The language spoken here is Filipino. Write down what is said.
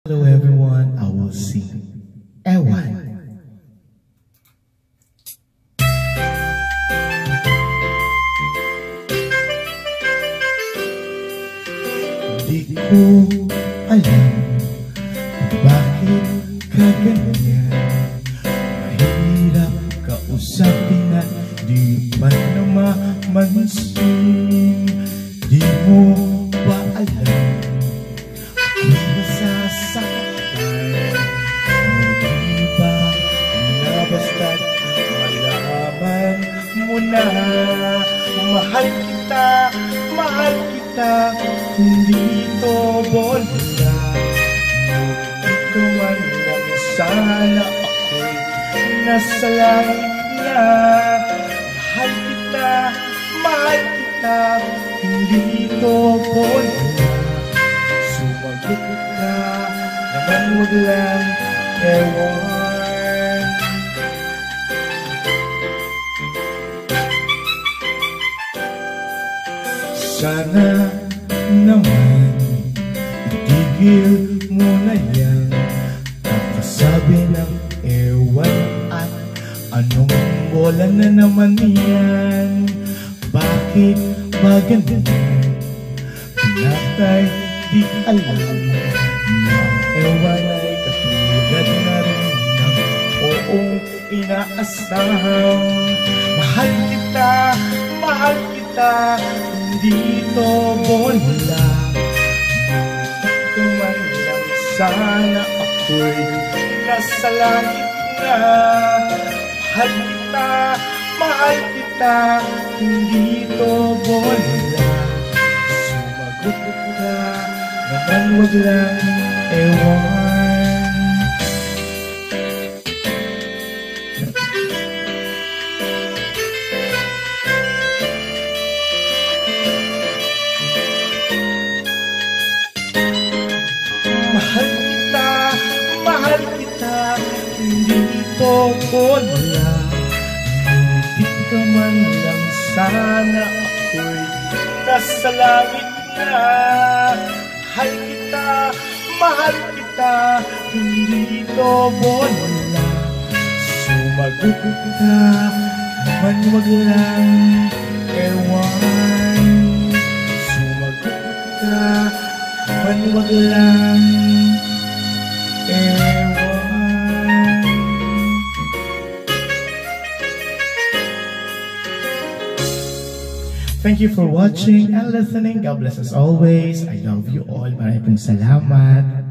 Hello everyone, I will sing Ewan. Di ko alam bakit ka ganyan. Mahirap kausapin at di pa namamansin. Di mo ba alam nasasaktan? Hindi ba na basta't malaman mo na mahal kita, hindi to bola. Ikaw man lang sana ako'y nasa langit na. Mahal kita, hindi to bola. Sumagot ka naman, wag lang ewan. Sana naman itigil mo na yan. Kakasabi ng ewan at anong bola na naman yan. Bakit ba ganyan? Pinatay di alam na ewan ay katulad na rin ng oong inaasam. Mahal kita, hindi to bola. Tuman lang sana ako'y nasa langit na. Mahal kita, hindi to bola. Sumagot ka naman, wag lang ewan. Mahal kita, hindi to bola. Ngunit ka man lang sana ako'y nasa langit na. Mahal kita, hindi to bola. Sumagot ka naman, wag lang ewan. Sumagot ka naman, wag lang ewan. Thank you for watching and listening. God bless us always. I love you all. Maraming salamat.